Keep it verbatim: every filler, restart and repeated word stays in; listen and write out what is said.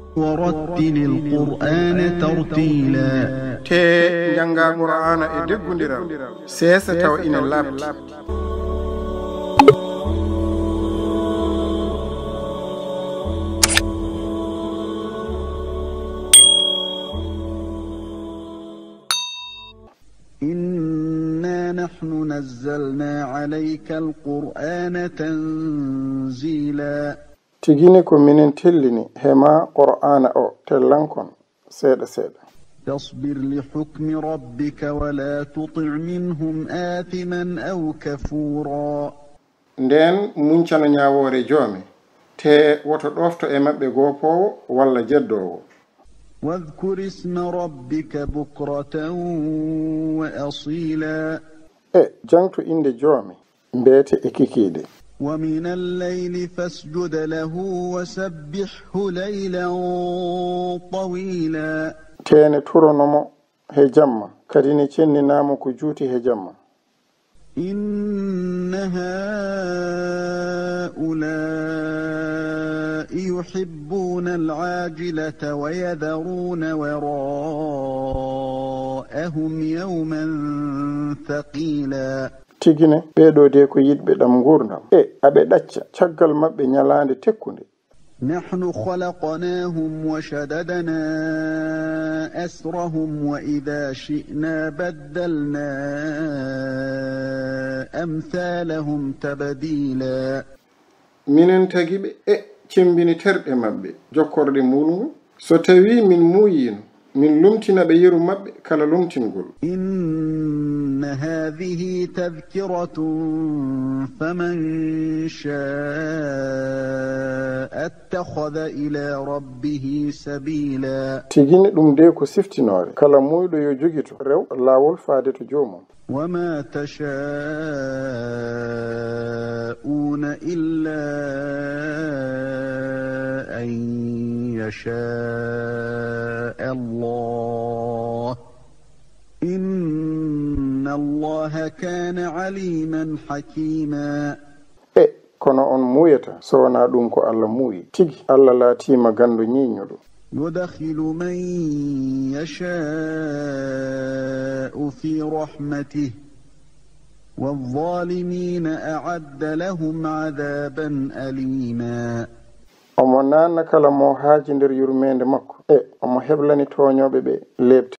ورتل القرآن ترتيلا te janga qur'ana e deggundiral sesa taw ina labti إنا نحن نزلنا عليك القرآن تنزيلا tigini ko minen tellini hema qur'ana o tellankon seeda seeda فاصبر لحكم ربك ولا تطع منهم آثما أو كفورا nden muncana nyaawore joomi te woto ɗofto e maɓɓe goopowo walla jeddowo واذكر اسم ربك بكرة وأصيلا e jangto inde joomi mbeete e kikiide ومن الليل فاسجد له وسبحه ليلا طويلا tene turonomo he jamma kadi ne cenninamo ko juuti he jamma إن هؤلاء يحبون العاجلة ويذرون وراءهم يوما ثقيلا tigine ɓeɗo de ko yiɗɓe ɗam gurdam e aɓe ɗacca caggal maɓɓe nyalande tekkunde نحن خلقناهم وشددنا أسرهم وإذا شئنا بدلنا أمثالهم تبديلا minen tagiɓe e cembini terɗe maɓɓe jokkorde mulngu so tawi min muyino min lumtina ɓe yeru maɓɓe kala lumtingol إن هذه تذكرة فمن شاء اتخذ إلى ربه سبيلا tigini ɗum de ko siftinore kala muyɗo yo jogito rew lawol faade to joomum وما تشاءون إلا أن يشاء الله إن الله كان عليما حكيما e kono on muyata so wona ɗum ko Allah muyi tigi Allah laatima gandu ñiññuɗo يدخل من يشاء في رحمته والظالمين أعد لهم عذابا أليما omo nanna kala mo haaji nder yurmede makko e omo heblani toñoɓe ɓe lebte